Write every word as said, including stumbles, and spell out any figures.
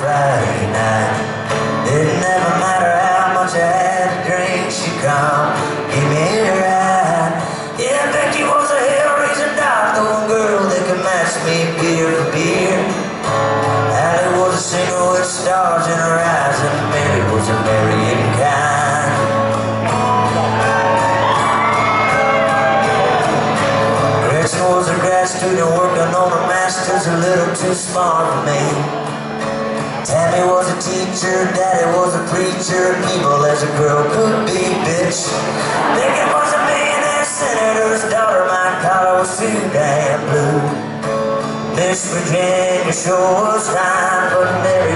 Friday night. Didn't ever matter how much I had to drink, she come give me a ride. Yeah, Becky was a hell-raising dog, the one girl that could match me beer for beer. Allie was a singer with stars in her eyes, and Mary was a marrying kind. Gretchen was a grad student working on her master's, a little too smart for me. Tammy was a teacher, Daddy was a preacher, evil as a girl could be, bitch. Vicky was a millionaire senator's daughter, my collar was too damn blue. Miss Virginia sure was fine, but Mary